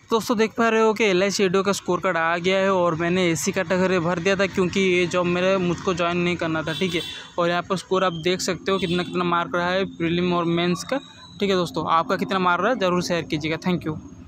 दोस्तों देख पा रहे हो कि LIC एडो का स्कोर कार्ड आ गया है और मैंने AC कैटेगरी भर दिया था क्योंकि ये जॉब मुझको ज्वाइन नहीं करना था, ठीक है। और यहाँ पर स्कोर आप देख सकते हो कितना मार्क रहा है प्रीलिम और मेंस का, ठीक है दोस्तों। आपका कितना मार्क रहा है ज़रूर शेयर कीजिएगा। Thank you.